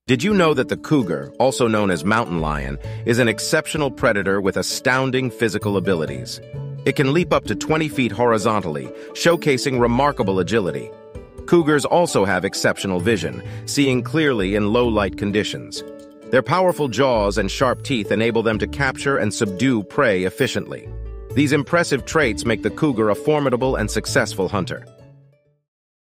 Did you know that the cougar, also known as mountain lion, is an exceptional predator with astounding physical abilities? It can leap up to 20 feet horizontally, showcasing remarkable agility. Cougars also have exceptional vision, seeing clearly in low-light conditions. Their powerful jaws and sharp teeth enable them to capture and subdue prey efficiently. These impressive traits make the cougar a formidable and successful hunter.